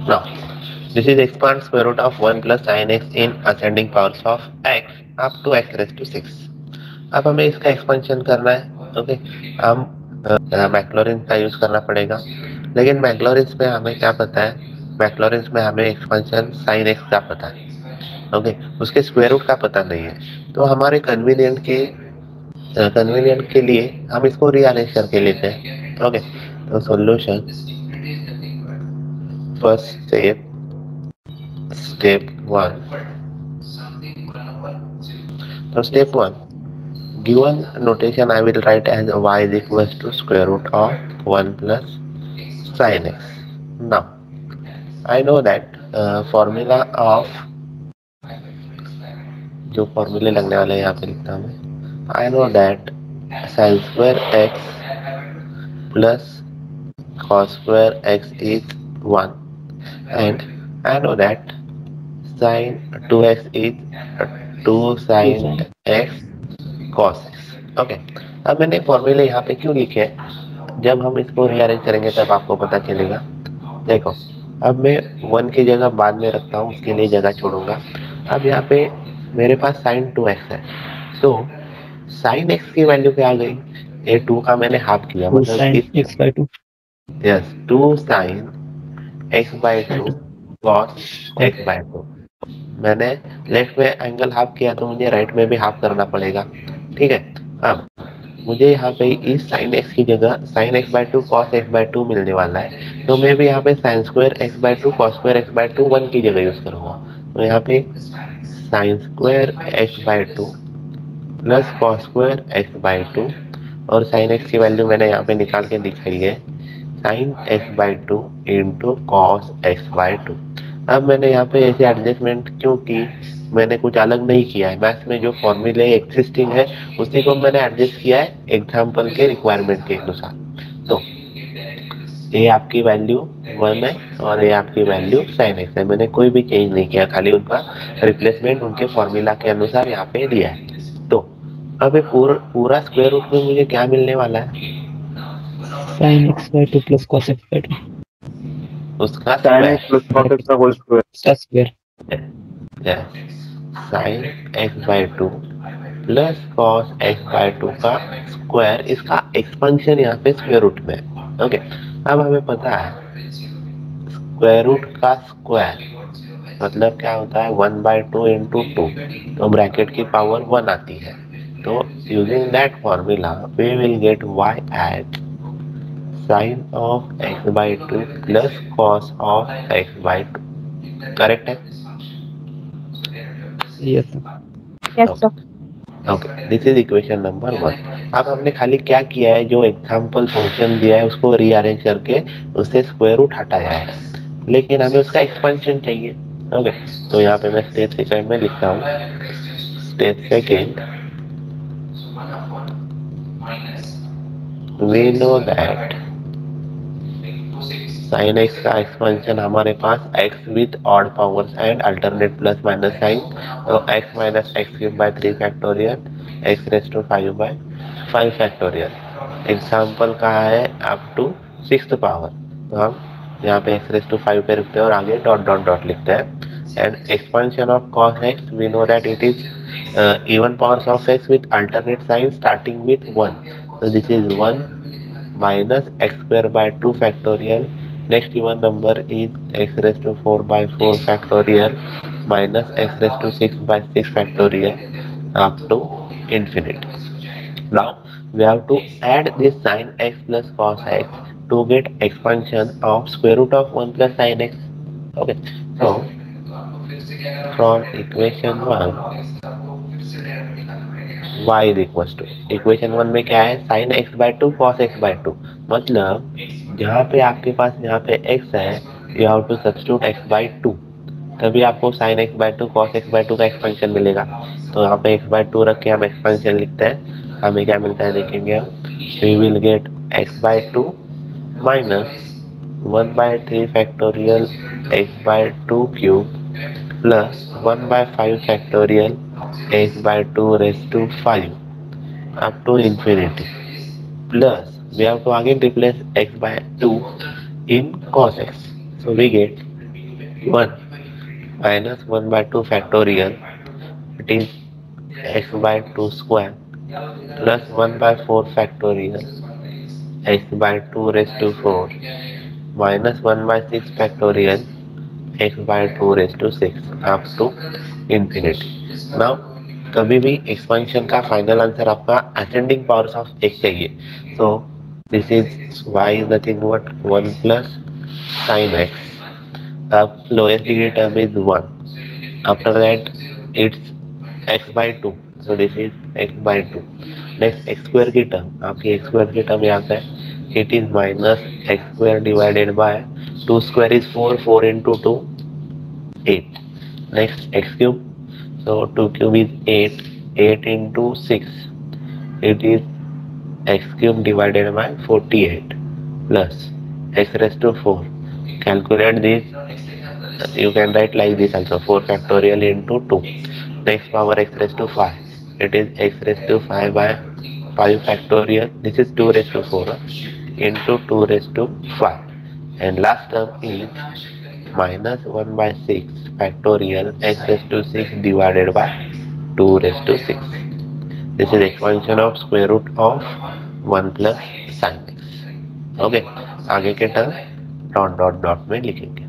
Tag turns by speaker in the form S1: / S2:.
S1: Now, this is expand square root of 1 plus sin x in ascending powers of x up to x raised to 6. अब हमें इसका expansion करना है। Okay, हम Maclaurin का use करना पड़ेगा, लेकिन मैक्लॉरिन में हमें क्या पता है, मैक्लॉरिन में हमें एक्सपेंशन साइन एक्स का पता है। ओके, उसके स्क्वायर रूट का पता नहीं है। तो हमारे कन्वीनियंट के लिए हम इसको रीअरेंज करके लेते हैं। ओके, तो सॉल्यूशन फर्स्ट स्टेप 1। तो step 1, given notation I will write as y is equals to square root of 1 plus sin x. Now I know that formula of जो फॉर्मूले लगने वाले हैं यहाँ पे लिखता हूँ मैं। I know that sin square x plus cos square x is 1 and I know that sin 2x is 2 sin x cos x. Okay, अब मैंने फॉर्मूले यहाँ पे क्यों लिखे हैं, जब हम इसको रीअरेंज करेंगे तब आपको पता चलेगा। देखो, अब मैं 1 की जगह बाद में रखता हूँ, उसके लिए जगह छोड़ूंगा। अब यहाँ पे मेरे पास साइन 2x है, तो साइन x की वैल्यू क्या आ गई, ये 2 का मैंने हाफ किया, मतलब
S2: x by 2,
S1: yes 2 sine x by 2 cos x by 2। मैंने लेफ्ट में एंगल हाफ किया तो मुझे राइट में भी हाफ करना पड़ेगा। ठीक है, अब मुझे यहाँ पे इस साइन एक्स की जगह sine x by 2 cos x by 2 मिलने वाला है, तो मैं भी यहाँ पे sine square x by 2 cos square x by 2 1 की जगह यूज करूँगा। तो यहाँ पे sine square x by 2 plus cos square x by 2, और साइन एक्स की वैल्यू मैंने यहाँ पे निकाल के दिखाई है, sine x by 2 into cos x by 2। अब मैंने यहाँ पे ऐसे एडजस्टमेंट क्यों की, मैंने कुछ अलग नहीं किया है, मैथ्स में जो फॉर्मूले एक्सिस्टिंग है उसी को मैंने एडजस्ट किया है एग्जाम्पल के रिक्वायरमेंट के अनुसार। तो ये आपकी वैल्यू 1 है और ये आपकी वैल्यू साइन एक्स है, मैंने कोई भी चेंज नहीं किया, खाली उनका रिप्लेसमेंट उनके फॉर्मूला के अनुसार यहाँ पे दिया है। तो अब ये पूरा स्क्वायर रूट में मुझे क्या मिलने वाला है,
S2: sin x by 2 plus cos x by 2,
S1: उसका
S3: sin x plus cos x का whole square.
S2: square,
S1: sine x by 2 plus cos x by 2 का स्क्वायर, इसका एक्सपेंशन यहाँ पे स्क्वायर रूट में है। ओके, अब हमें पता है स्क्वायर रूट का स्क्वायर मतलब क्या होता है, 1 बाय 2 इंटू 2, तो ब्रैकेट की पावर 1 आती है। तो using that formula we will get y at sine of x by 2 plus cos of x by 2। Correct है?
S2: yes sir.
S4: Yes, sir.
S1: Okay, this is equation number 1। अब हमने खाली क्या किया है, जो एग्जाम्पल फंक्शन दिया है उसको रीअरेंज करके उससे स्क्वायर रूट हटाया है, लेकिन हमें उसका एक्सपेंशन चाहिए। ओके, तो यहाँ पे मैं स्टेप सेकंड में लिखता हूँ, step second, we know that sine x का एक्सपेंशन हमारे पास x with odd powers and alternate plus minus sine, तो x minus x cube by 3 factorial x raise to 5 by 5 factorial. Example कहा है up to 6th power, तो हम यहाँ पे x रेज टू 5 पे रुकते हैं और आगे डॉट डॉट डॉट लिखते हैं। And expansion of cos x, we know that it is even powers of x with alternate sign starting with 1, so this is 1 minus x square by 2 factorial, next even number is x raised to 4 by 4 factorial minus x raised to 6 by 6 factorial up to infinity. Now we have to add this sin x plus cos x to get expansion of square root of 1 plus sin x. Okay, so from equation 1 y is equals to, equation 1 में क्या है, sine x by 2 cos x by 2, मतलब जहाँ पे आपके पास यहाँ पे x है you have to substitute x by 2, तभी आपको sine x by 2 cos x by 2 का एक्सपेंशन मिलेगा। तो यहाँ पे x बाय 2 रख के हम एक्सपेंशन लिखते हैं, हमें क्या मिलता है देखेंगे हम, we will get x by 2 minus 1 by 3 factorial x by 2 cube plus 1 by 5 factorial x by 2 raised to 5 up to infinity, plus we have to again replace x by 2 in cos x, so we get 1 minus 1 by 2 factorial, it is x by 2 square plus 1 by 4 factorial, x by 2 raised to 4 minus 1 by 6 factorial, x by 2 raised to 6 up to infinity. Now कभी भी expansion का final answer आपका ascending powers of x चाहिए. So this is y is nothing but 1 plus sin x. अब lowest degree term is 1. After that it's x by 2. So this is x by 2. Next x square की term, आपकी x square की term यहाँ से it is minus x square divided by 2 square is 4, 4 into 2 8. Next x cube, so 2 cube is 8, 8 into 6 it is x cube divided by 48 plus x raised to 4. Calculate this, you can write like this also, 4 factorial into 2. Next power x raised to 5, it is x raised to 5 by 5 factorial, this is 2 raised to 4 into 2 raised to 5. And last term is minus 1 by 6 factorial x raised to 6 divided by 2 raised to 6. This is expansion of square root of 1 plus sin x. Okay, आगे के term dot dot dot में लिखेंगे.